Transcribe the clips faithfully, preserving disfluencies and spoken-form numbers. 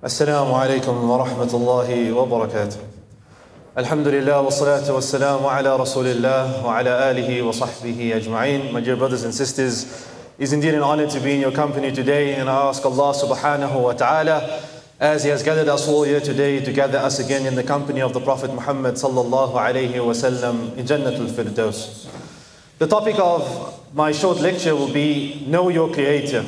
Assalamu alaikum wa rahmatullahi wa barakatuh. Alhamdulillah wa salatu wa salamu ala rasulillah wa ala alihi wa sahbihi ajma'in. My dear brothers and sisters, it is indeed an honor to be in your company today, and I ask Allah subhanahu wa ta'ala, as He has gathered us all here today, to gather us again in the company of the Prophet Muhammad sallallahu alayhi wa sallam in Jannatul Firdaus. The topic of my short lecture will be Know Your Creator.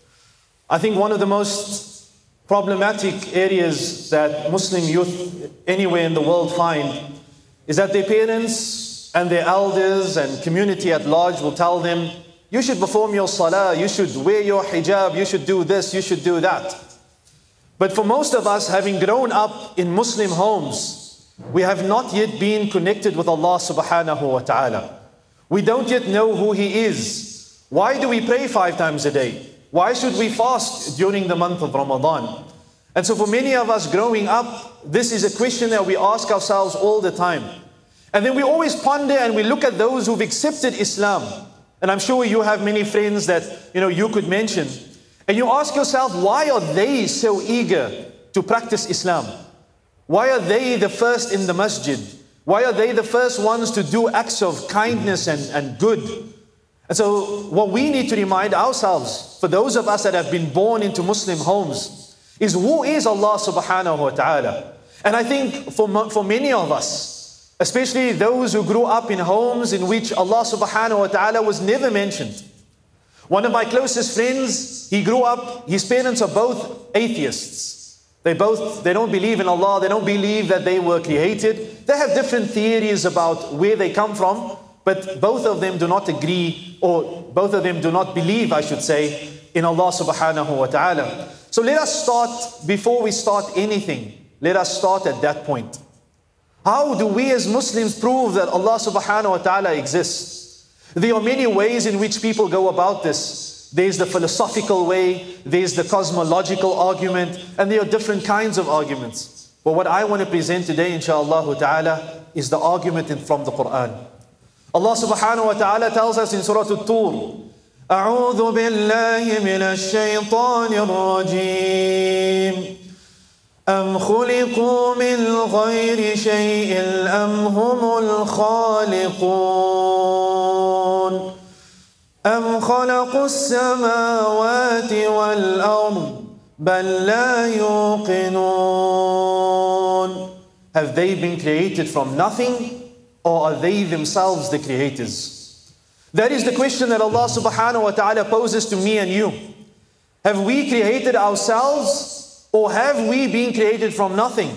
I think one of the most problematic areas that Muslim youth anywhere in the world find is that their parents and their elders and community at large will tell them, you should perform your salah, you should wear your hijab, you should do this, you should do that. But for most of us, having grown up in Muslim homes, we have not yet been connected with Allah subhanahu wa ta'ala. We don't yet know who He is. Why do we pray five times a day? Why should we fast during the month of Ramadan? And so for many of us growing up, this is a question that we ask ourselves all the time. And then we always ponder and we look at those who've accepted Islam. And I'm sure you have many friends that you know you could mention. And you ask yourself, why are they so eager to practice Islam? Why are they the first in the masjid? Why are they the first ones to do acts of kindness and, and good? And so what we need to remind ourselves, for those of us that have been born into Muslim homes, is who is Allah subhanahu wa ta'ala. And I think for, for many of us, especially those who grew up in homes in which Allah subhanahu wa ta'ala was never mentioned. One of my closest friends, he grew up, his parents are both atheists. They both, they don't believe in Allah, they don't believe that they were created. They have different theories about where they come from, but both of them do not agree, or both of them do not believe, I should say, in Allah subhanahu wa ta'ala. So let us start, before we start anything, let us start at that point. How do we as Muslims prove that Allah subhanahu wa ta'ala exists? There are many ways in which people go about this. There's the philosophical way, there's the cosmological argument, and there are different kinds of arguments. But what I want to present today, inshaAllah ta'ala, is the argument from the Quran. Allah subhanahu wa ta'ala tells us in Surah At-Tur, أعوذ بالله من الشيطان الرجيم أم خلقوا من غير شيء أم هم الخالقون أم خلقوا السماوات والأرض بل لا يوقنون. Have they been created from nothing, or are they themselves the creators? That is the question that Allah subhanahu wa ta'ala poses to me and you. Have we created ourselves, or have we been created from nothing?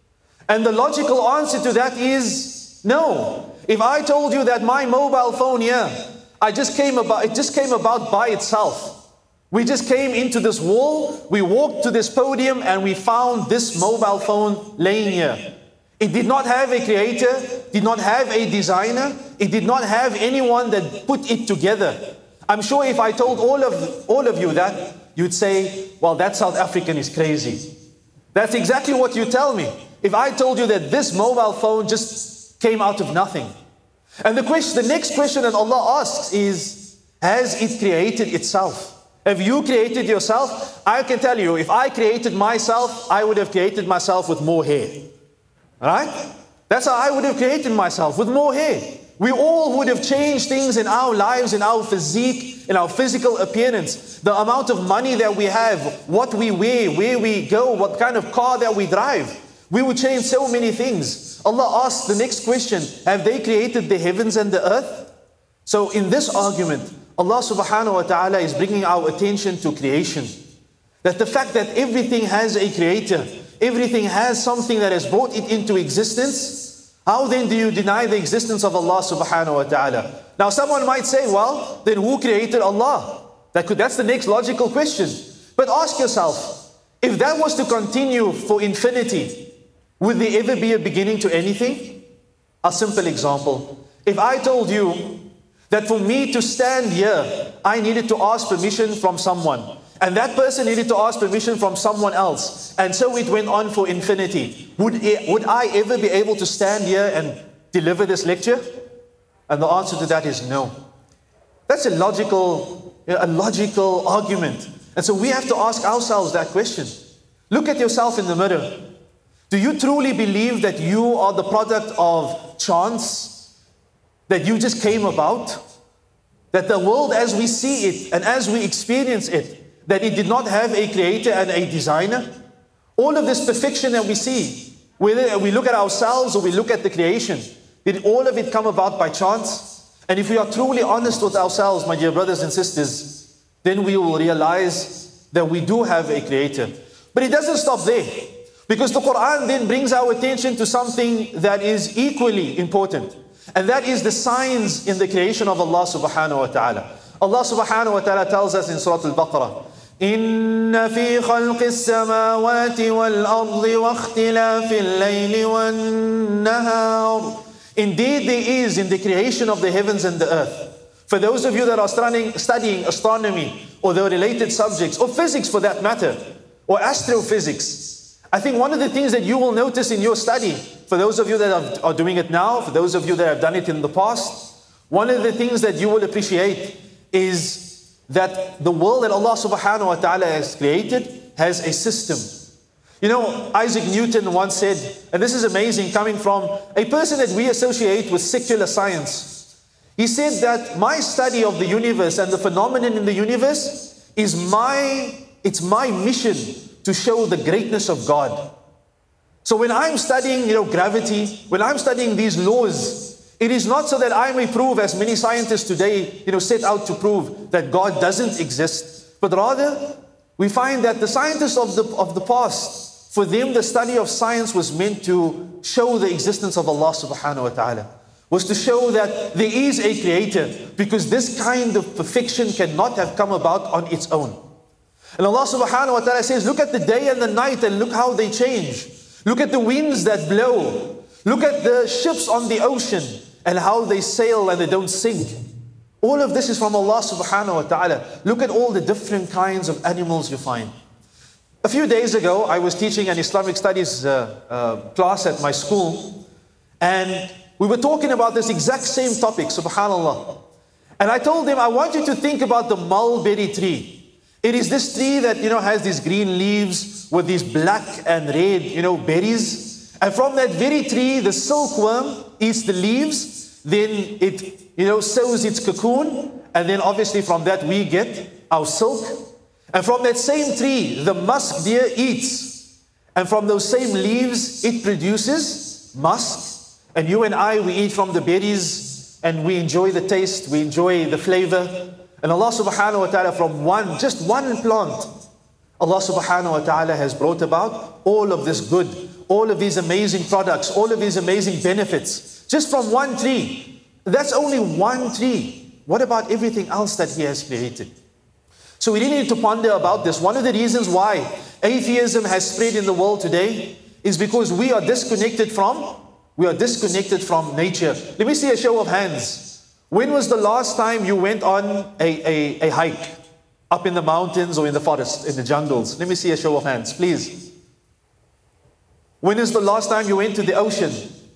And the logical answer to that is no. If I told you that my mobile phone here, I just came about, it just came about by itself. We just came into this wall, we walked to this podium, and we found this mobile phone laying here. It did not have a creator, did not have a designer, it did not have anyone that put it together. I'm sure if I told all of, all of you that, you'd say, well, that South African is crazy. That's exactly what you tell me. If I told you that this mobile phone just came out of nothing. And the question, the next question that Allah asks is, has it created itself? Have you created yourself? I can tell you, if I created myself, I would have created myself with more hair. Right? That's how I would have created myself, with more hair. We all would have changed things in our lives, in our physique, in our physical appearance. The amount of money that we have, what we wear, where we go, what kind of car that we drive. We would change so many things. Allah asks the next question, have they created the heavens and the earth? So in this argument, Allah subhanahu wa ta'ala is bringing our attention to creation. That the fact that everything has a creator, everything has something that has brought it into existence. How then do you deny the existence of Allah subhanahu wa ta'ala? Now someone might say, well, then who created Allah? That could, that's the next logical question. But ask yourself, if that was to continue for infinity, would there ever be a beginning to anything? A simple example. If I told you that for me to stand here, I needed to ask permission from someone. And that person needed to ask permission from someone else. And so it went on for infinity. Would, it, would I ever be able to stand here and deliver this lecture? And the answer to that is no. That's a logical, a logical argument. And so we have to ask ourselves that question. Look at yourself in the mirror. Do you truly believe that you are the product of chance? That you just came about? That the world as we see it and as we experience it, that it did not have a creator and a designer? All of this perfection that we see, whether we look at ourselves or we look at the creation, did all of it come about by chance? And if we are truly honest with ourselves, my dear brothers and sisters, then we will realize that we do have a creator. But it doesn't stop there, because the Quran then brings our attention to something that is equally important, and that is the signs in the creation of Allah subhanahu wa ta'ala. Allah subhanahu wa ta'ala tells us in Surah Al-Baqarah, إِنَّ فِي خَلْقِ السَّمَاوَاتِ وَالْأَرْضِ وَاخْتِلَافِ اللَّيْلِ وَالنَّهَارِ. Indeed, there is in the creation of the heavens and the earth. For those of you that are studying, studying astronomy or the related subjects, or physics for that matter, or astrophysics, I think one of the things that you will notice in your study, for those of you that are doing it now, for those of you that have done it in the past, one of the things that you will appreciate is that the world that Allah subhanahu wa ta'ala has created has a system. You know, Isaac Newton once said, and this is amazing coming from a person that we associate with secular science. He said that my study of the universe and the phenomenon in the universe is my, it's my mission to show the greatness of God. So when I'm studying, you know, gravity, when I'm studying these laws, it is not so that I may prove, as many scientists today, you know, set out to prove that God doesn't exist, but rather we find that the scientists of the, of the past, for them the study of science was meant to show the existence of Allah subhanahu wa ta'ala, was to show that there is a creator, because this kind of perfection cannot have come about on its own. And Allah subhanahu wa ta'ala says, look at the day and the night and look how they change. Look at the winds that blow. Look at the ships on the ocean and how they sail and they don't sink. All of this is from Allah subhanahu wa ta'ala. Look at all the different kinds of animals you find. A few days ago, I was teaching an Islamic studies uh, uh, class at my school, and we were talking about this exact same topic, subhanallah. And I told them, I want you to think about the mulberry tree. It is this tree that, you know, has these green leaves with these black and red, you know, berries. And from that very tree, the silkworm eats the leaves, then it, you know, sows its cocoon, and then obviously from that we get our silk. And from that same tree, the musk deer eats. And from those same leaves, it produces musk. And you and I, we eat from the berries, and we enjoy the taste, we enjoy the flavor. And Allah subhanahu wa ta'ala, from one, just one plant, Allah subhanahu wa ta'ala has brought about all of this good, all of these amazing products, all of these amazing benefits, just from one tree. That's only one tree. What about everything else that He has created? So we really need to ponder about this. One of the reasons why atheism has spread in the world today is because we are disconnected from, we are disconnected from nature. Let me see a show of hands. When was the last time you went on a, a, a hike up in the mountains or in the forest, in the jungles? Let me see a show of hands, please. When is the last time you went to the ocean?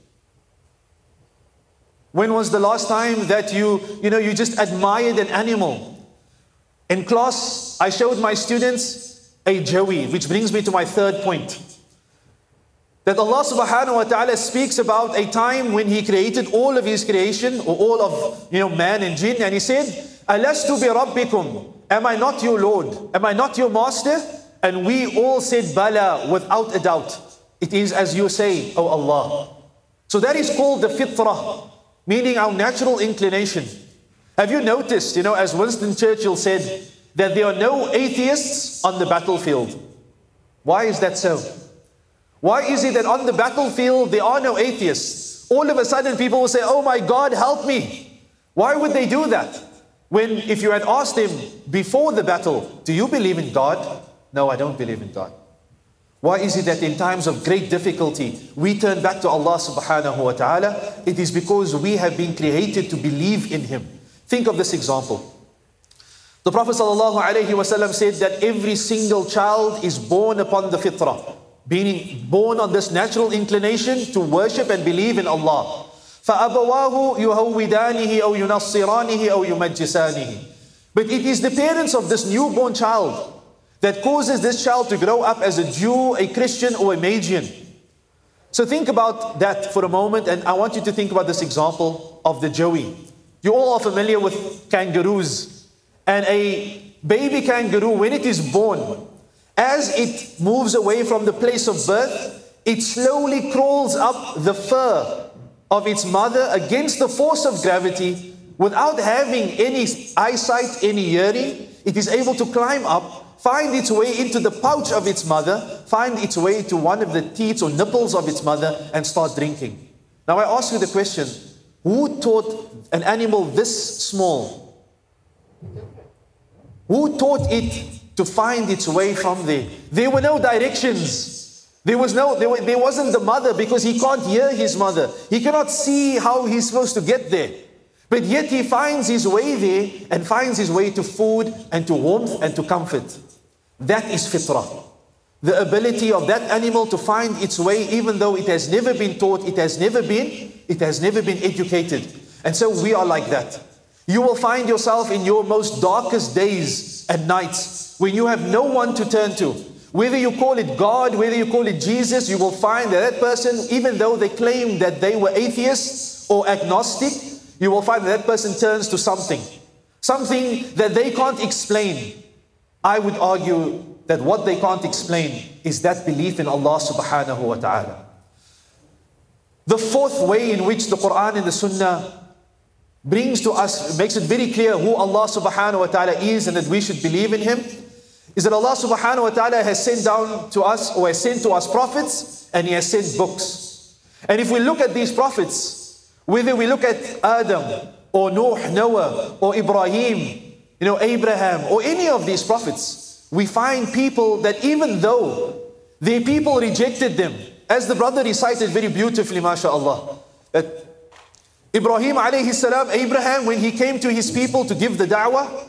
When was the last time that you, you know, you just admired an animal? In class, I showed my students a joey, which brings me to my third point. That Allah subhanahu wa ta'ala speaks about a time when He created all of His creation, or all of, you know, man and jinn, and He said, Alastu bi rabbikum, am I not your Lord? Am I not your master? And we all said, Bala, without a doubt. It is as you say, O Allah. So that is called the fitrah, meaning our natural inclination. Have you noticed, you know, as Winston Churchill said, that there are no atheists on the battlefield? Why is that so? Why is it that on the battlefield there are no atheists? All of a sudden people will say, oh my God, help me. Why would they do that? When if you had asked them before the battle, do you believe in God? No, I don't believe in God. Why is it that in times of great difficulty, we turn back to Allah subhanahu wa ta'ala? It is because we have been created to believe in Him. Think of this example. The Prophet sallallahu alaihi wasallam said that every single child is born upon the fitrah, being born on this natural inclination to worship and believe in Allah. فَأَبَوَاهُ يُهَوِّدَانِهِ أَوْ يُنَصِّرَانِهِ أَوْ يُمَجِّسَانِهِ. But it is the parents of this newborn child that causes this child to grow up as a Jew, a Christian, or a Magian. So think about that for a moment, and I want you to think about this example of the Joey. You all are familiar with kangaroos. And a baby kangaroo, when it is born, as it moves away from the place of birth, it slowly crawls up the fur of its mother against the force of gravity without having any eyesight, any hearing. It is able to climb up, find its way into the pouch of its mother, find its way to one of the teats or nipples of its mother and start drinking. Now I ask you the question, who taught an animal this small? Who taught it to find its way from there? There were no directions. There was no, there, were, there wasn't the mother, because he can't hear his mother. He cannot see how he's supposed to get there. But yet he finds his way there and finds his way to food and to warmth and to comfort. That is fitrah. The ability of that animal to find its way, even though it has never been taught, it has never been, it has never been educated. And so we are like that. You will find yourself in your most darkest days and nights when you have no one to turn to. Whether you call it God, whether you call it Jesus, you will find that that person, even though they claim that they were atheists or agnostic, you will find that that person turns to something. Something that they can't explain. I would argue that what they can't explain is that belief in Allah subhanahu wa ta'ala. The fourth way in which the Quran and the Sunnah brings to us, makes it very clear who Allah subhanahu wa ta'ala is and that we should believe in Him, is that Allah subhanahu wa ta'ala has sent down to us, or has sent to us prophets, and He has sent books. And if we look at these prophets, whether we look at Adam, or Nuh, Noah, or Ibrahim, you know, Abraham, or any of these prophets, we find people that even though their people rejected them, as the brother recited very beautifully, mashallah, that Ibrahim alayhi salam, Abraham, when he came to his people to give the da'wah,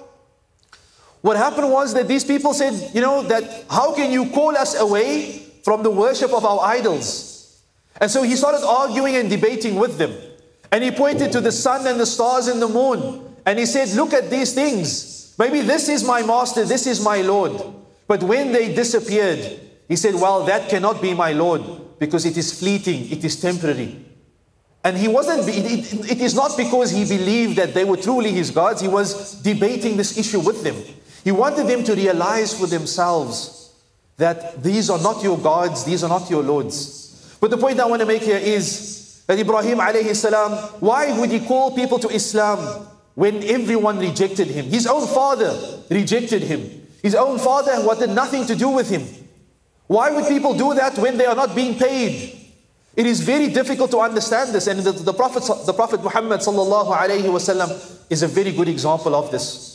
what happened was that these people said, you know, that how can you call us away from the worship of our idols? And so he started arguing and debating with them. And he pointed to the sun and the stars and the moon. And he said, look at these things. Maybe this is my master, this is my Lord. But when they disappeared, he said, well, that cannot be my Lord, because it is fleeting, it is temporary. And he wasn't, it, it, it is not because he believed that they were truly his gods. He was debating this issue with them. He wanted them to realize for themselves that these are not your gods, these are not your lords. But the point I want to make here is that Ibrahim alayhi salam, why would he call people to Islam when everyone rejected him? His own father rejected him. His own father wanted nothing to do with him. Why would people do that when they are not being paid? It is very difficult to understand this, and the, the Prophet, the Prophet Muhammad sallallahu alayhi wasallam is a very good example of this.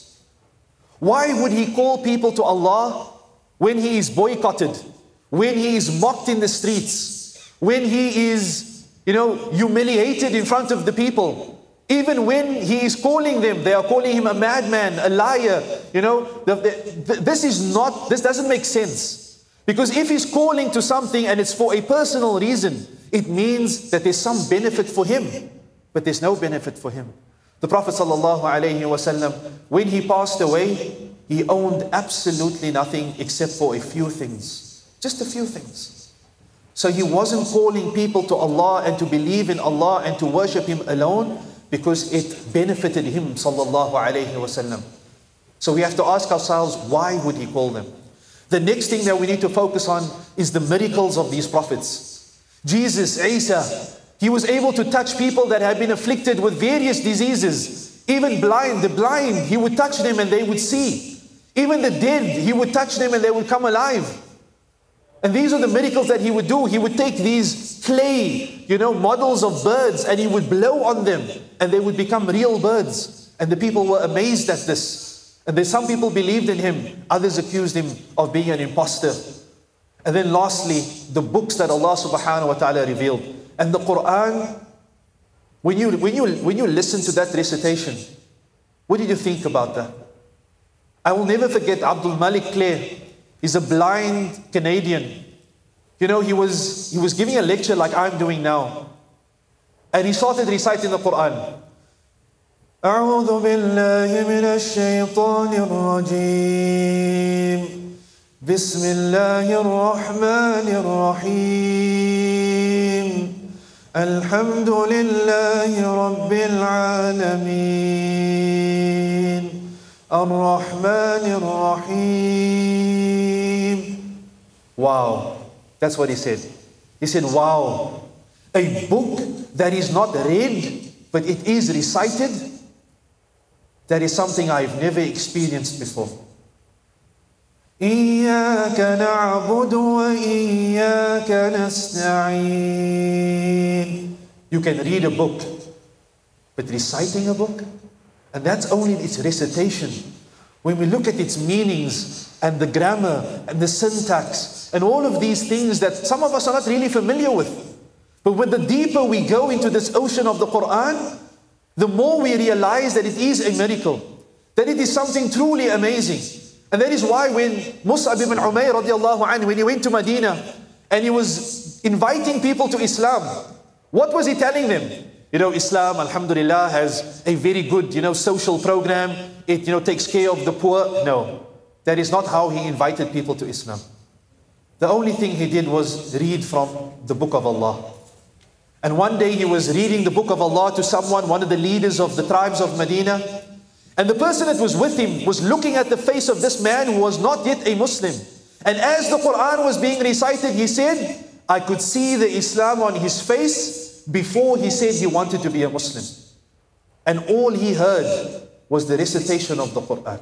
Why would he call people to Allah when he is boycotted, when he is mocked in the streets, when he is, you know, humiliated in front of the people? Even when he is calling them, they are calling him a madman, a liar. You know, the, the, this is not, this doesn't make sense. Because if he's calling to something and it's for a personal reason, it means that there's some benefit for him, but there's no benefit for him. The Prophet sallallahu alaihi wasallam, when he passed away, he owned absolutely nothing except for a few things. Just a few things. So he wasn't calling people to Allah and to believe in Allah and to worship Him alone because it benefited him sallallahu alaihi wasallam. So we have to ask ourselves, why would he call them? The next thing that we need to focus on is the miracles of these prophets. Jesus, Isa, he was able to touch people that had been afflicted with various diseases. Even blind, the blind, he would touch them and they would see. Even the dead, he would touch them and they would come alive. And these are the miracles that he would do. He would take these clay, you know, models of birds, and he would blow on them and they would become real birds. And the people were amazed at this. And then some people believed in him, others accused him of being an imposter. And then lastly, the books that Allah subhanahu wa ta'ala revealed. And the Quran, when you, when, you, when you listen to that recitation, what did you think about that? I will never forget Abdul Malik Clare. He's a blind Canadian. You know, he was, he was giving a lecture like I'm doing now. And he started reciting the Quran. أعوذ بالله من الشيطان الرجيم Bismillahir Rahmanir Rahim. Alhamdulillahi Rabbil Alameen. Ar-Rahmanir Rahim. Wow. That's what he said. He said, wow. A book that is not read, but it is recited, that is something I've never experienced before. إِيَّاكَ نَعْبُدُ وَإِيَّاكَ نَسْتَعِينُ. You can read a book, but reciting a book, and that's only its recitation. When we look at its meanings and the grammar and the syntax and all of these things that some of us are not really familiar with, but when the deeper we go into this ocean of the Quran, the more we realize that it is a miracle, that it is something truly amazing. And that is why when Mus'ab ibn Umayr radiallahu anhu, when he went to Medina and he was inviting people to Islam, what was he telling them? You know, Islam, alhamdulillah, has a very good, you know, social program. It, you know, takes care of the poor. No, that is not how he invited people to Islam. The only thing he did was read from the book of Allah. And one day he was reading the book of Allah to someone, one of the leaders of the tribes of Medina. And the person that was with him was looking at the face of this man who was not yet a Muslim. And as the Quran was being recited, he said, I could see the Islam on his face before he said he wanted to be a Muslim. And all he heard was the recitation of the Quran.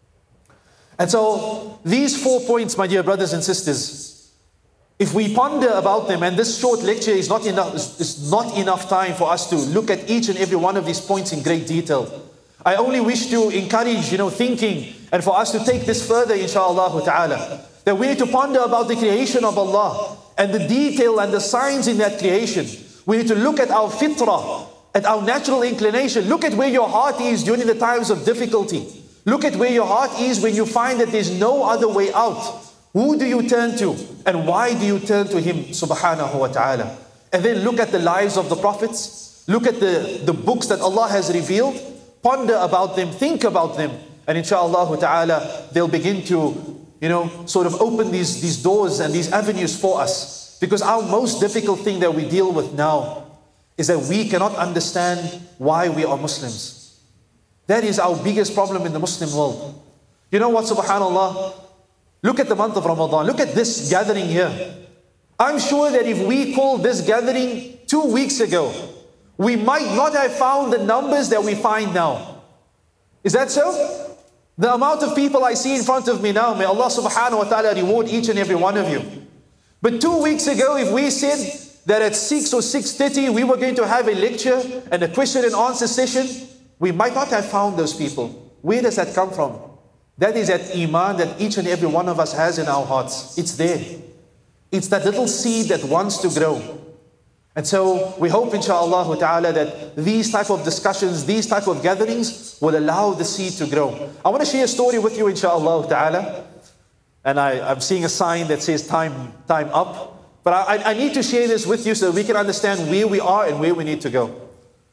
And so these four points, my dear brothers and sisters, if we ponder about them, and this short lecture is not enough, is not enough time for us to look at each and every one of these points in great detail. I only wish to encourage, you know, thinking, and for us to take this further, inshallah ta'ala, that we need to ponder about the creation of Allah and the detail and the signs in that creation. We need to look at our fitrah, at our natural inclination. Look at where your heart is during the times of difficulty. Look at where your heart is when you find that there's no other way out. Who do you turn to? And why do you turn to Him, subhanahu wa ta'ala? And then look at the lives of the prophets. Look at the, the books that Allah has revealed. Ponder about them, think about them, and inshallah ta'ala, they'll begin to, you know, sort of open these, these doors and these avenues for us. Because our most difficult thing that we deal with now is that we cannot understand why we are Muslims. That is our biggest problem in the Muslim world. You know what, subhanallah? Look at the month of Ramadan. Look at this gathering here. I'm sure that if we called this gathering two weeks ago, we might not have found the numbers that we find now. Is that so? The amount of people I see in front of me now, may Allah subhanahu wa ta'ala reward each and every one of you. But two weeks ago, if we said that at six or six thirty we were going to have a lecture and a question and answer session, we might not have found those people. Where does that come from? That is that iman that each and every one of us has in our hearts. It's there. It's that little seed that wants to grow. And so we hope, inshallah ta'ala, that these type of discussions, these type of gatherings will allow the seed to grow. I want to share a story with you, inshallah ta'ala. And I, I'm seeing a sign that says time, time up. But I, I need to share this with you so that we can understand where we are and where we need to go.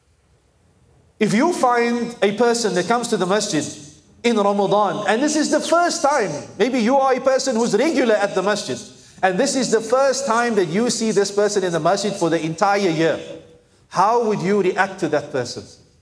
If you find a person that comes to the masjid in Ramadan, and this is the first time, maybe you are a person who's regular at the masjid, and this is the first time that you see this person in the masjid for the entire year, how would you react to that person?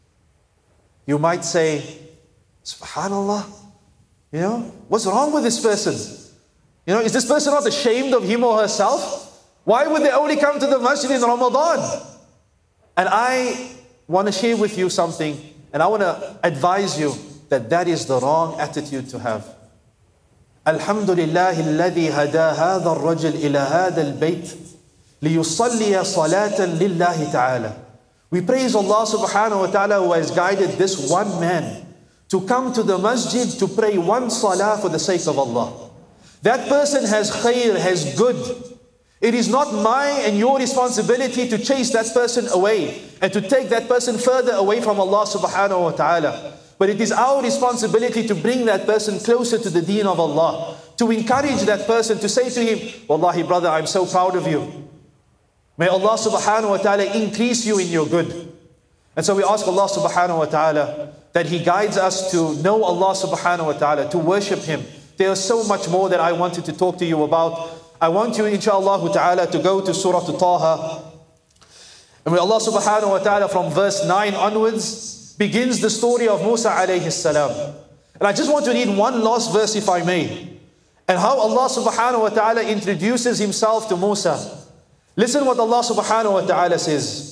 You might say, subhanallah, you know, what's wrong with this person? You know, is this person not ashamed of him or herself? Why would they only come to the masjid in Ramadan? And I want to share with you something, and I want to advise you that that is the wrong attitude to have. Alhamdulillah alladhi hada hadha ar-rajul ila hadha al-bayt liyusalliya salatan lillahi ta'ala. We praise Allah subhanahu wa ta'ala who has guided this one man to come to the masjid to pray one salah for the sake of Allah. That person has khair, has good. It is not my and your responsibility to chase that person away and to take that person further away from Allah subhanahu wa ta'ala. But it is our responsibility to bring that person closer to the deen of Allah, to encourage that person, to say to him, Wallahi brother, I'm so proud of you. May Allah subhanahu wa ta'ala increase you in your good. And so we ask Allah subhanahu wa ta'ala that He guides us to know Allah subhanahu wa ta'ala, to worship Him, There's so much more that I wanted to talk to you about. I want you, inshaAllah ta'ala, to go to Surah Taha. And when Allah subhanahu wa ta'ala from verse nine onwards begins the story of Musa alayhi salam. And I just want to read one last verse, if I may. And how Allah subhanahu wa ta'ala introduces himself to Musa. Listen what Allah subhanahu wa ta'ala says.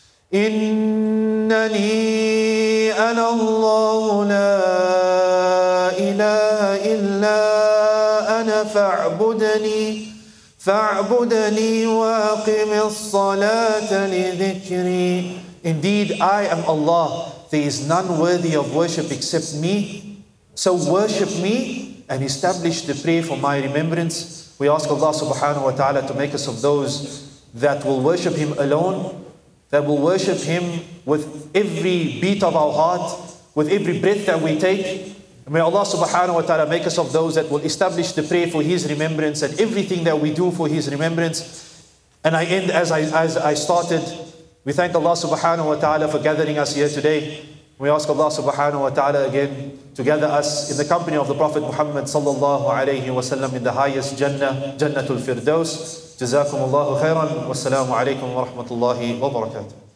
إِنَّنِي أَنَا اللَّهُ لَا إِلَهَ إِلَّا أَنَا فَاعْبُدْنِي فَاعْبُدْنِي وَأَقِمِ الصَّلَاةَ لِذِكْرِي. Indeed, I am Allah. There is none worthy of worship except me. So worship me and establish the prayer for my remembrance. We ask Allah subhanahu wa ta'ala to make us of those that will worship Him alone, that will worship Him with every beat of our heart, with every breath that we take. May Allah subhanahu wa ta'ala make us of those that will establish the prayer for His remembrance and everything that we do for His remembrance. And I end as I, as I started. We thank Allah subhanahu wa ta'ala for gathering us here today. We ask Allah subhanahu wa ta'ala again to gather us in the company of the Prophet Muhammad sallallahu alayhi wa sallam in the highest Jannah, Jannatul Firdaus. Jazakum Allahu khairan. Wassalamu alaikum wa rahmatullahi wa barakatuh.